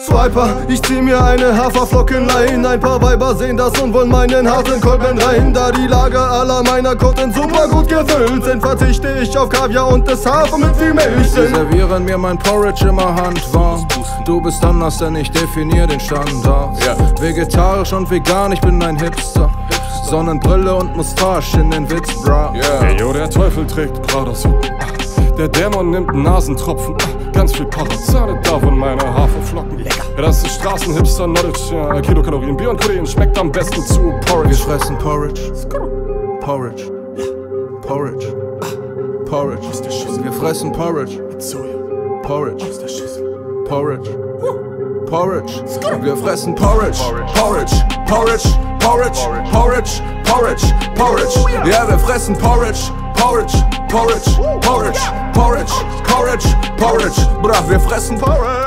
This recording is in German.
Swiper, ich zieh mir eine Haferflockenlein. Ein paar Weiber sehen das und wollen meinen harten Kolben rein. Da die Lager aller meiner Koten super gut gefüllt sind, verzichte ich auf Kaviar und das Hafer mit viel Milch. Sie servieren mir mein Porridge immer handwarm. Du bist anders, denn ich definier den Standard. Vegetarisch und vegan, ich bin ein Hipster. Sonnenbrille und Mustache in den Witz, bra. Hey yo, der Teufel trägt Prada-Socken. Der Dämon nimmt Nasentropfen. Ganz viel Parazade, davon meine Haferflocken. Lecker. Ja, das ist Straßenhipster Knowledge. Ja, Kilokalorien, Bier und Kollegen schmeckt am besten zu Porridge. Wir fressen Porridge. Porridge. Porridge. Porridge. Wir fressen Porridge. Porridge. Porridge. Porridge. Wir fressen Porridge. Porridge. Porridge. Porridge. Porridge. Porridge. Porridge. Ja, wir fressen Porridge. Porridge. Porridge. Porridge. Porridge. Porridge. Porridge. Bruder, wir fressen Porridge.